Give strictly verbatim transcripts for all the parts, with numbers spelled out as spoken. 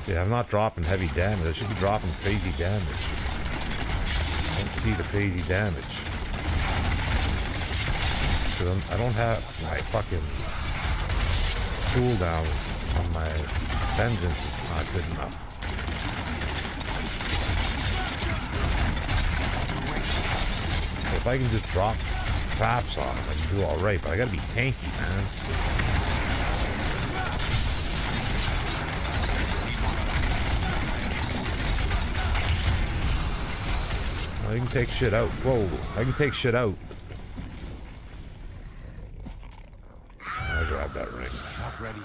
Yeah, I'm not dropping heavy damage. I should be dropping crazy damage. I don't see the crazy damage. Because I don't have my fucking cooldown on my vengeance is not good enough. If I can just drop traps on them, I can do alright, but I gotta be tanky, man. I can take shit out. Whoa, I can take shit out. I'll grab that ring. Not ready.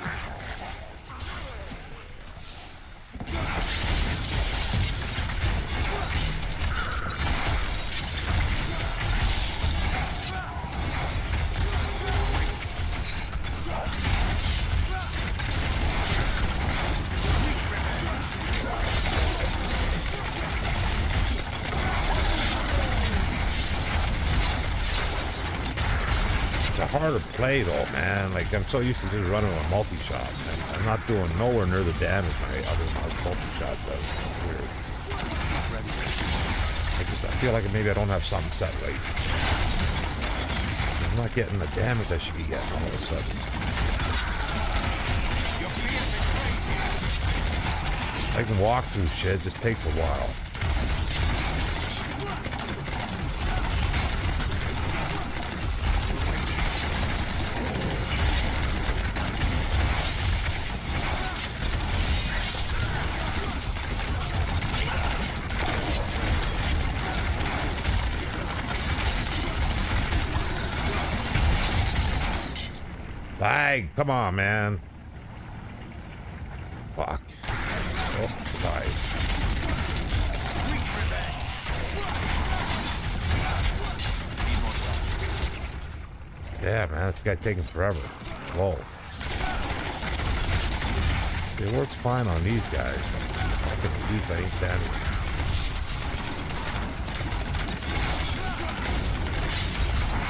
Harder play though, man. Like I'm so used to just running with multi-shots, and I'm not doing nowhere near the damage my other multi-shot does. It's weird. I just I feel like maybe I don't have something set right. I'm not getting the damage I should be getting all of a sudden. I can walk through shit, it just takes a while. Bag, come on, man. Fuck. Oh, died. Yeah, man, this guy taking forever. Whoa. It works fine on these guys. I can use any damage.